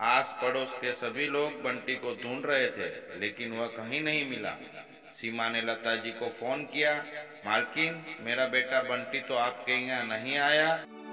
आस पड़ोस के सभी लोग बंटी को ढूंढ रहे थे, लेकिन वह कहीं नहीं मिला। सीमा ने लता जी को फोन किया। मालकिन, मेरा बेटा बंटी तो आपके यहाँ नहीं आया।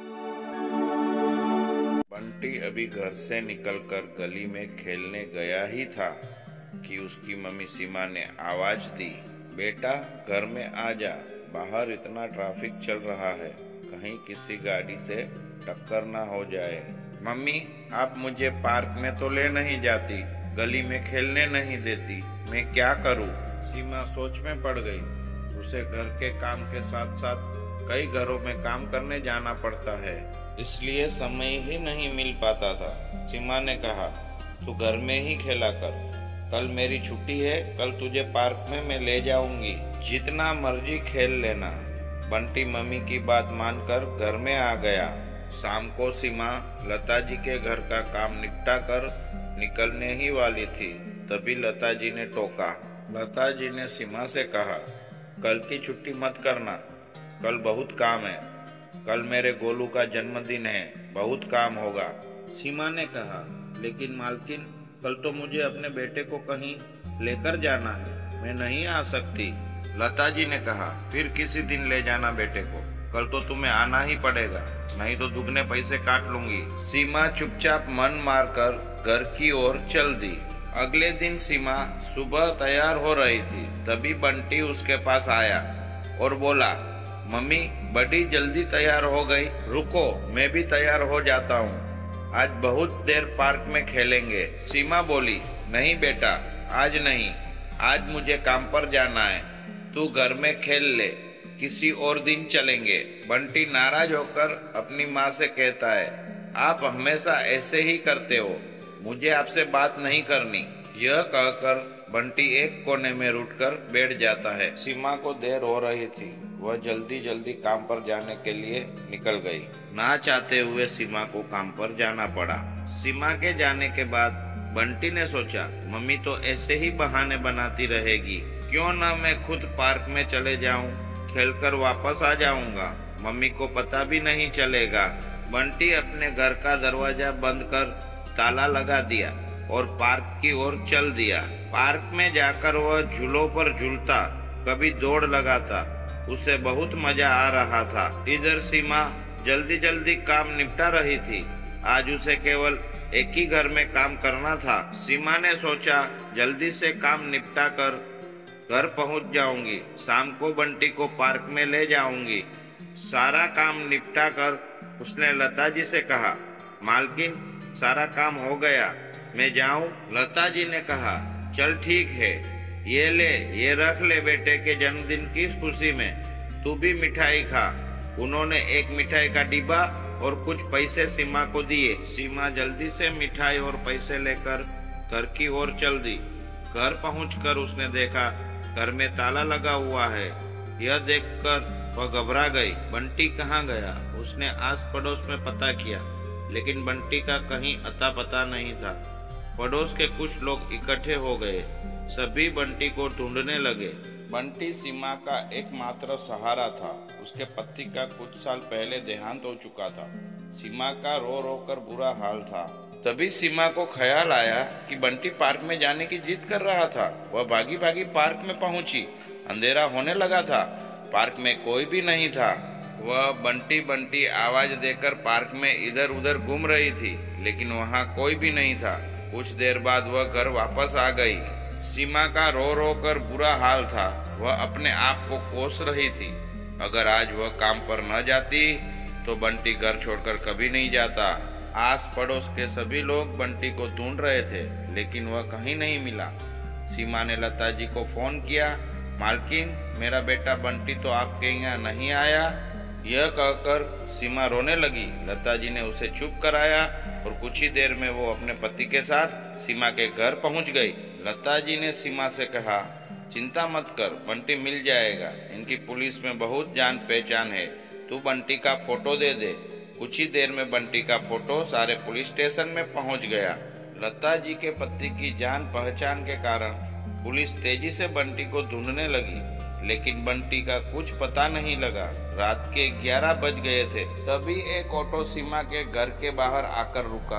बंटी अभी घर से निकलकर गली में खेलने गया ही था कि उसकी मम्मी सीमा ने आवाज दी, बेटा घर में आ जा, बाहर इतना ट्रैफिक चल रहा है, कहीं किसी गाड़ी से टक्कर ना हो जाए। मम्मी, आप मुझे पार्क में तो ले नहीं जाती, गली में खेलने नहीं देती, मैं क्या करूं? सीमा सोच में पड़ गई। उसे घर के काम के साथ साथ कई घरों में काम करने जाना पड़ता है, इसलिए समय ही नहीं मिल पाता था। सीमा ने कहा, तू घर में ही खेला कर, कल मेरी छुट्टी है, कल तुझे पार्क में मैं ले जाऊंगी, जितना मर्जी खेल लेना। बंटी मम्मी की बात मानकर घर में आ गया। शाम को सीमा लता जी के घर का काम निपटा कर निकलने ही वाली थी, तभी लता जी ने टोका। लता जी ने सीमा से कहा, कल की छुट्टी मत करना, कल बहुत काम है, कल मेरे गोलू का जन्मदिन है, बहुत काम होगा। सीमा ने कहा, लेकिन मालकिन, कल तो मुझे अपने बेटे को कहीं लेकर जाना है, मैं नहीं आ सकती। लता जी ने कहा, फिर किसी दिन ले जाना बेटे को, कल तो तुम्हें आना ही पड़ेगा, नहीं तो दुगने पैसे काट लूंगी। सीमा चुपचाप मन मारकर घर की ओर चल दी। अगले दिन सीमा सुबह तैयार हो रही थी, तभी बंटी उसके पास आया और बोला, मम्मी बड़ी जल्दी तैयार हो गई, रुको मैं भी तैयार हो जाता हूँ, आज बहुत देर पार्क में खेलेंगे। सीमा बोली, नहीं बेटा, आज नहीं, आज मुझे काम पर जाना है, तू घर में खेल ले, किसी और दिन चलेंगे। बंटी नाराज होकर अपनी माँ से कहता है, आप हमेशा ऐसे ही करते हो, मुझे आपसे बात नहीं करनी। यह कहकर बंटी एक कोने में रुककर बैठ जाता है। सीमा को देर हो रही थी, वह जल्दी जल्दी काम पर जाने के लिए निकल गई। ना चाहते हुए सीमा को काम पर जाना पड़ा। सीमा के जाने के बाद बंटी ने सोचा, मम्मी तो ऐसे ही बहाने बनाती रहेगी, क्यों ना मैं खुद पार्क में चले जाऊं, खेलकर वापस आ जाऊंगा, मम्मी को पता भी नहीं चलेगा। बंटी अपने घर का दरवाजा बंद कर ताला लगा दिया और पार्क की ओर चल दिया। पार्क में जाकर वह झूलों पर झूलता, कभी दौड़ लगाता, उसे बहुत मजा आ रहा था। इधर सीमा जल्दी जल्दी काम निपटा रही थी, आज उसे केवल एक ही घर में काम करना था। सीमा ने सोचा, जल्दी से काम निपटा कर घर पहुंच जाऊंगी, शाम को बंटी को पार्क में ले जाऊंगी। सारा काम निपटा कर उसने लता जी से कहा, मालकिन सारा काम हो गया, मैं जाऊं? लता जी ने कहा, चल ठीक है, ये ले, ये रख ले बेटे के जन्मदिन की खुशी में, तू भी मिठाई खा। उन्होंने एक मिठाई का डिब्बा और कुछ पैसे सीमा को दिए। सीमा जल्दी से मिठाई और पैसे लेकर घर की ओर चल दी। घर पहुंचकर उसने देखा घर में ताला लगा हुआ है। यह देखकर वह घबरा गई। बंटी कहाँ गया? उसने आस पड़ोस में पता किया, लेकिन बंटी का कहीं अता पता नहीं था। पड़ोस के कुछ लोग इकट्ठे हो गए, सभी बंटी को ढूंढने लगे। बंटी सीमा का एकमात्र सहारा था। उसके पति का कुछ साल पहले देहांत हो चुका था। सीमा का रो रो कर बुरा हाल था। तभी सीमा को ख्याल आया कि बंटी पार्क में जाने की जिद कर रहा था। वह भागी भागी पार्क में पहुंची। अंधेरा होने लगा था, पार्क में कोई भी नहीं था। वह बंटी बंटी आवाज देकर पार्क में इधर उधर घूम रही थी, लेकिन वहाँ कोई भी नहीं था। कुछ देर बाद वह घर वापस आ गई। सीमा का रो रो कर बुरा हाल था। वह अपने आप को कोस रही थी, अगर आज वह काम पर न जाती तो बंटी घर छोड़कर कभी नहीं जाता। आस पड़ोस के सभी लोग बंटी को ढूंढ रहे थे, लेकिन वह कहीं नहीं मिला। सीमा ने लता जी को फोन किया, मालकिन मेरा बेटा बंटी तो आपके यहाँ नहीं आया। यह कहकर सीमा रोने लगी। लता जी ने उसे चुप कराया और कुछ ही देर में वो अपने पति के साथ सीमा के घर पहुंच गई। लता जी ने सीमा से कहा, चिंता मत कर, बंटी मिल जाएगा, इनकी पुलिस में बहुत जान पहचान है, तू बंटी का फोटो दे दे। कुछ ही देर में बंटी का फोटो सारे पुलिस स्टेशन में पहुंच गया। लता जी के पति की जान पहचान के कारण पुलिस तेजी से बंटी को ढूंढने लगी, लेकिन बंटी का कुछ पता नहीं लगा। रात के 11 बज गए थे। तभी एक ऑटो सीमा के घर के बाहर आकर रुका।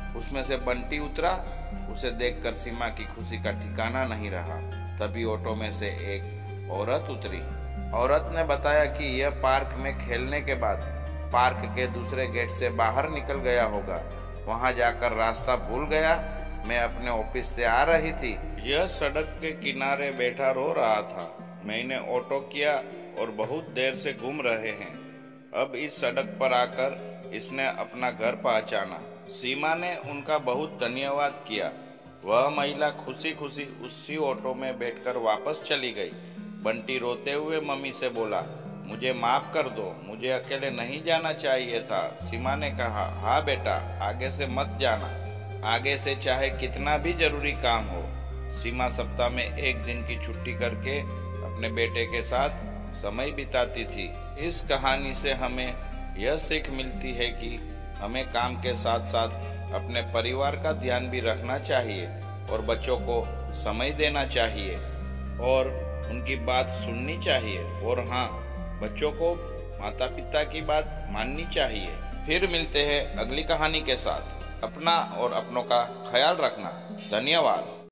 उसमें से बंटी उतरा। उसे देखकर सीमा की खुशी का ठिकाना नहीं रहा। तभी ऑटो में से एक औरत उतरी। औरत ने बताया कि यह पार्क में खेलने के बाद पार्क के दूसरे गेट से बाहर निकल गया होगा। वहां जाकर रास्ता भूल गया। मैं अपने ऑफिस से आ रही थी। यह सड़क के किनारे बैठा रो रहा था। मैंने ऑटो किया और बहुत देर से घूम रहे हैं। अब इस सड़क पर आकर इसने अपना घर पहचाना। सीमा ने उनका बहुत धन्यवाद किया। वह महिला खुशी खुशी उसी ऑटो में बैठकर वापस चली गई। बंटी रोते हुए मम्मी से बोला, मुझे माफ कर दो, मुझे अकेले नहीं जाना चाहिए था। सीमा ने कहा, हाँ बेटा, आगे से मत जाना। आगे से चाहे कितना भी जरूरी काम हो। सीमा सप्ताह में एक दिन की छुट्टी करके अपने बेटे के साथ समय बिताती थी। इस कहानी से हमें यह सीख मिलती है कि हमें काम के साथ साथ अपने परिवार का ध्यान भी रखना चाहिए और बच्चों को समय देना चाहिए और उनकी बात सुननी चाहिए। और हाँ, बच्चों को माता पिता की बात माननी चाहिए। फिर मिलते हैं अगली कहानी के साथ। अपना और अपनों का ख्याल रखना। धन्यवाद।